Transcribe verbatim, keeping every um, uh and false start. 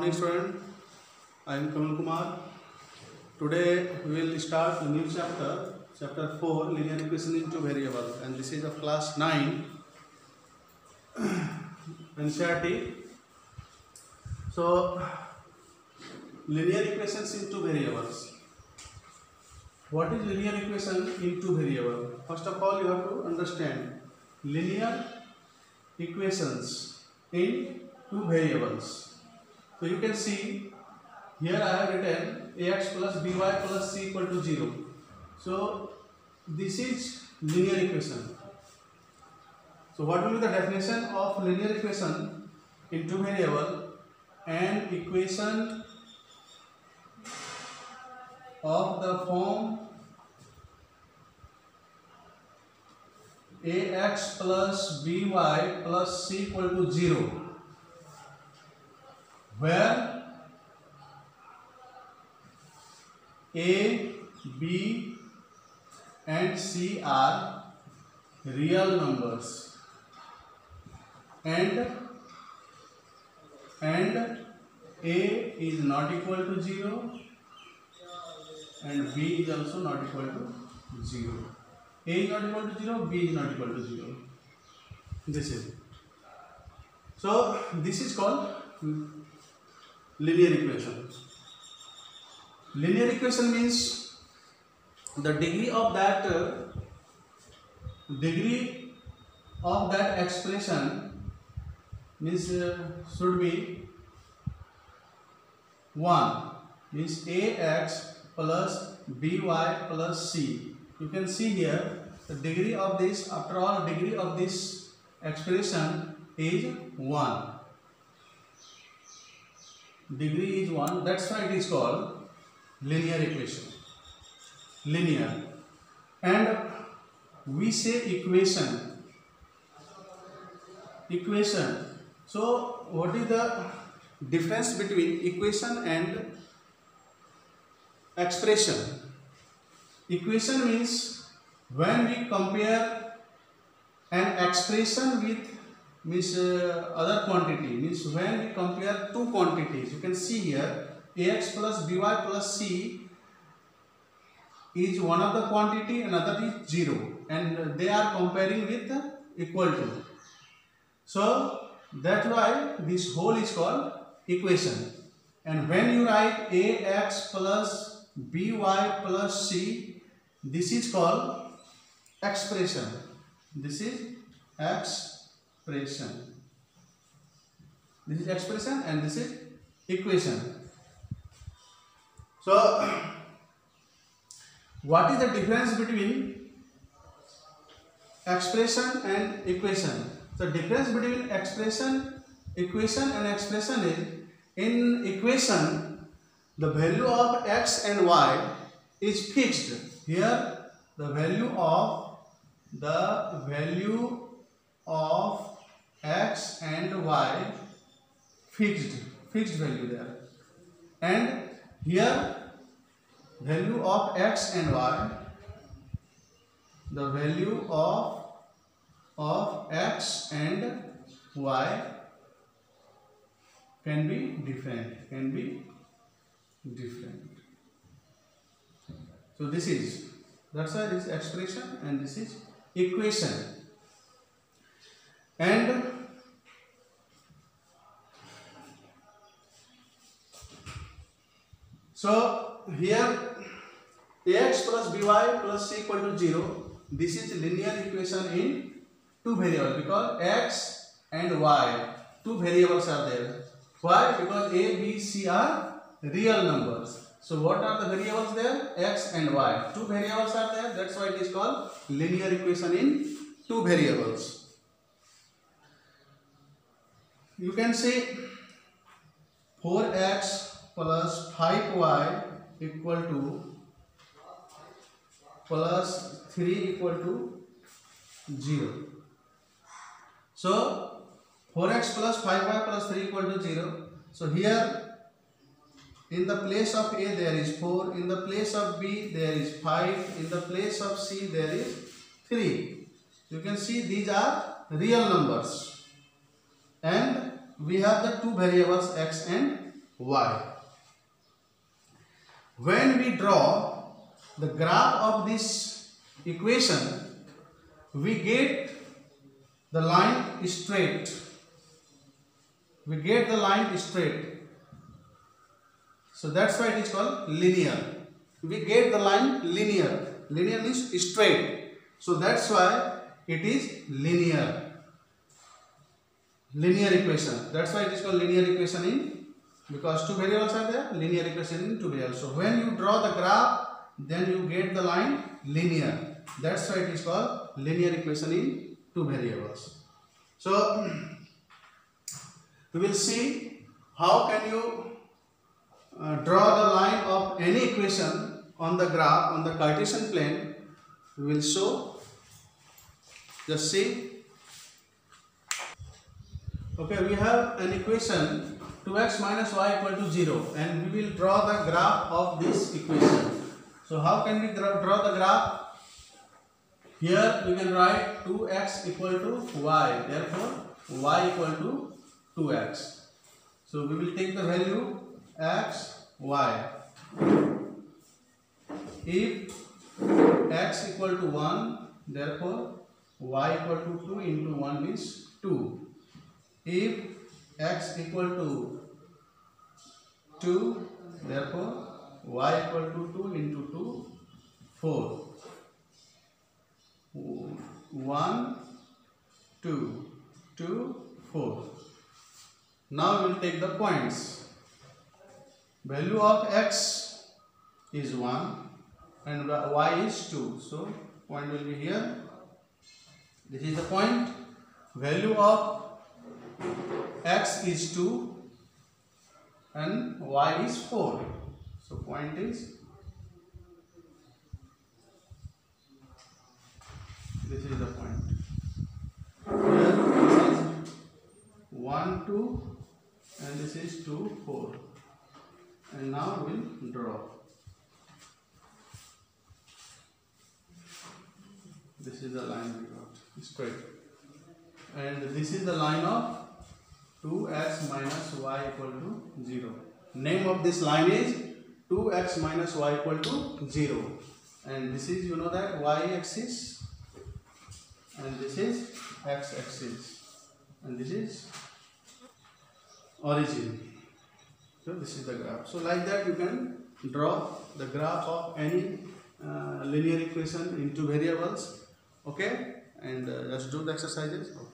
morning, student. I am Kamal Kumar. Today we will start a new chapter, chapter four, linear equation in two variables, and this is of class nine, N C E R T. So, linear equations in two variables. What is linear equation in two variables? First of all, you have to understand linear equations in two variables. So you can see here I have written ax plus by plus c equal to zero. So this is linear equation. So what will be the definition of linear equation in two variable? An equation of the form ax plus by plus c equal to zero, where a, b and c are real numbers and and a is not equal to zero and b is also not equal to zero. A is not equal to zero, b is not equal to zero. This is so this is called linear equation. Linear equation means the degree of that uh, degree of that expression means uh, should be one, means ax plus by plus c. You can see here the degree of this, after all, degree of this expression is one. Degree is one, that's why it is called linear equation. Linear. And we say equation. Equation. So what is the difference between equation and expression? Equation means when we compare an expression with means uh, other quantity, means when we compare two quantities. You can see here ax plus by plus c is one of the quantity, another is zero, and they are comparing with equal to. So that's why this whole is called equation. And when you write ax plus by plus c, this is called expression. This is expression. This is expression and this is equation. So, what is the difference between expression and equation? The difference between expression, equation and expression is, in equation, the value of x and y is fixed. Here, the value of the value of x and y fixed, fixed value there, and here value of x and y, the value of of x and y can be different, can be different. So this is, that's why this is expression and this is equation. And so here ax plus by plus c equal to zero. This is linear equation in two variables because x and y, two variables are there. Why? Because a, b, c are real numbers. So what are the variables there? X and y. Two variables are there. That's why it is called linear equation in two variables. You can say four x plus five y equal to plus three equal to zero. So four x plus five y plus three equal to zero. So here in the place of a there is four, in the place of b there is five, in the place of c there is three. You can see these are real numbers and we have the two variables x and y. When we draw the graph of this equation, we get the line straight. We get the line straight. So that's why it is called linear. We get the line linear. Linear means straight. So that's why it is linear. Linear equation. That's why it is called linear equation in, because two variables are there, linear equation in two variables. So when you draw the graph, then you get the line linear. That's why it is called linear equation in two variables. So we will see how can you uh, draw the line of any equation on the graph on the Cartesian plane. We will show. Just see. Okay, we have an equation two x minus y equal to zero, and we will draw the graph of this equation. So how can we draw the graph? Here we can write two x equal to y, therefore y equal to two x. So we will take the value x, y. If x equal to one, therefore y equal to two into one means two. If x equal to two, therefore y equal to two into two, four. one, two, two, four. Now we will take the points. Value of x is one and y is two. So point will be here. This is the point. Value of x is two and y is four. So point is, this is the point. Here this is one, two and this is two, four. And now we will draw. This is the line we got, straight. And this is the line of two x minus y equal to zero. Name of this line is two x minus y equal to zero. And this is, you know that, y axis. And this is x axis. And this is origin. So this is the graph. So like that you can draw the graph of any uh, linear equation in two variables. Okay, and uh, just do the exercises. Okay.